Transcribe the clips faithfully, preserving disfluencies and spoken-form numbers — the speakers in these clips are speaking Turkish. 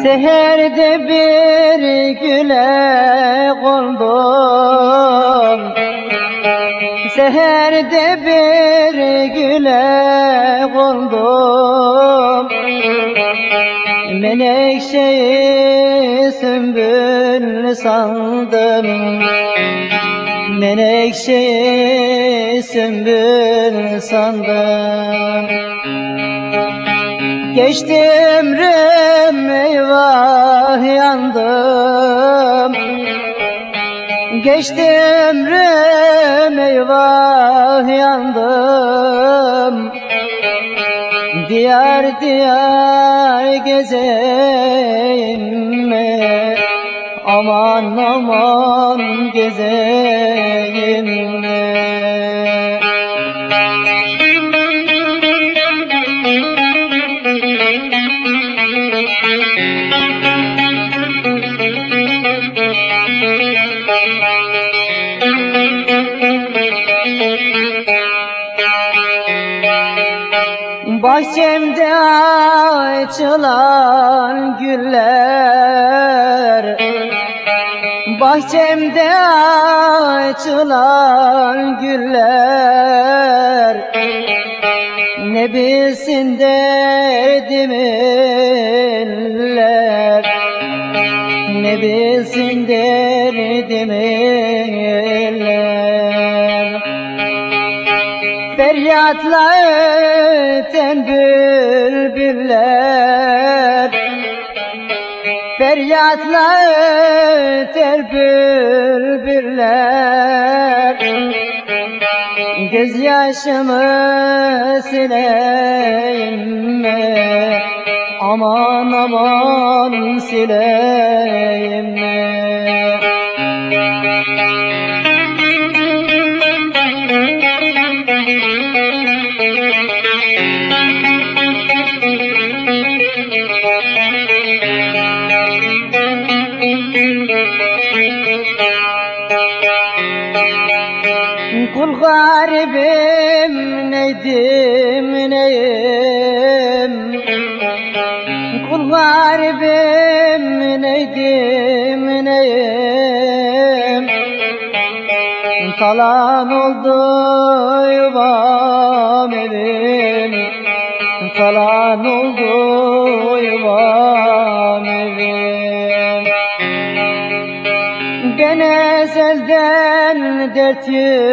Seherde bir güle kondum, seherde bir güle kondum. Menekşeyi sümbül sandım, menekşeyi sümbül sandım. Geçti ömrüm eyvah yandım, geçti ömrüm eyvah yandım. Diyar diyar gezeyim mi? Aman aman gezeyim mi? Bahçemde açılan güller, bahçemde açılan güller, ne bilsin derdimi eller, ne bilsin derdimi eller. Feryatla öten bülbüller, feryatla öter bülbüller. Gözyaşımı sileyim mi? Aman aman sileyim mi? Kul garibim neydim neyim, kul garibim neydim neyim. Talan oldu yuvam evim, talan oldu yuvam evim. Ben ezelden dert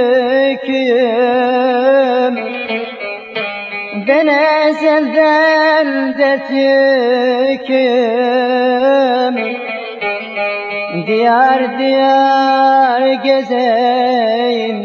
yüküyüm, ben ezelden dert yüküyüm. Diyar diyar gezeyim